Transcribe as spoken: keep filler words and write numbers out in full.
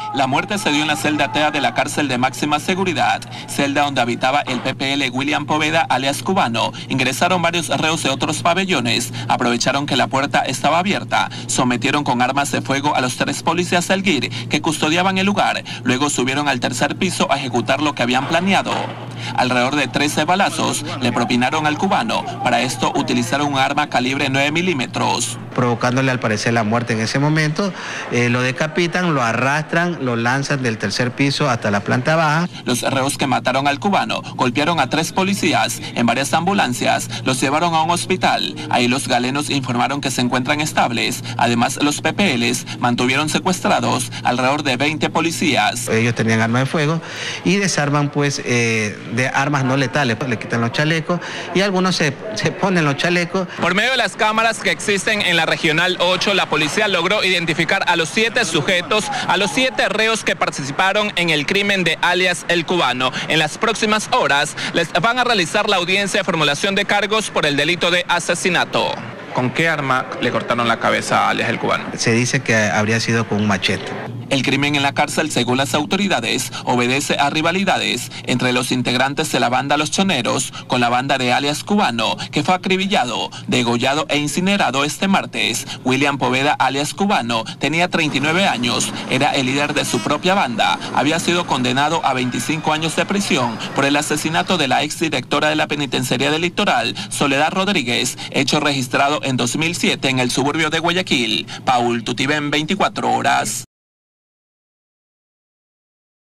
La muerte se dio en la celda T E A de la cárcel de máxima seguridad, celda donde habitaba el P P L William Poveda, alias Cubano. Ingresaron varios reos de otros pabellones, aprovecharon que la puerta estaba abierta, sometieron con armas de fuego a los tres policías del G I R que custodiaban el lugar, luego subieron al tercer piso a ejecutar lo que habían planeado. Alrededor de trece balazos le propinaron al cubano. Para esto utilizaron un arma calibre nueve milímetros. Provocándole al parecer la muerte en ese momento, eh, lo decapitan, lo arrastran, lo lanzan del tercer piso hasta la planta baja. Los reos que mataron al cubano golpearon a tres policías en varias ambulancias, los llevaron a un hospital. Ahí los galenos informaron que se encuentran estables. Además, los P P Ls mantuvieron secuestrados alrededor de veinte policías. Ellos tenían armas de fuego y desarman pues eh, de armas no letales, le quitan los chalecos y algunos se, se ponen los chalecos. Por medio de las cámaras que existen en la Regional ocho, la policía logró identificar a los siete sujetos, a los siete reos que participaron en el crimen de alias El Cubano. En las próximas horas les van a realizar la audiencia de formulación de cargos por el delito de asesinato. ¿Con qué arma le cortaron la cabeza a alias El Cubano? Se dice que habría sido con un machete. El crimen en la cárcel, según las autoridades, obedece a rivalidades entre los integrantes de la banda Los Choneros con la banda de alias Cubano, que fue acribillado, degollado e incinerado este martes. William Poveda, alias Cubano, tenía treinta y nueve años, era el líder de su propia banda. Había sido condenado a veinticinco años de prisión por el asesinato de la exdirectora de la penitenciaría del Litoral, Soledad Rodríguez, hecho registrado en dos mil siete en el suburbio de Guayaquil. Paul Tutibén, veinticuatro horas.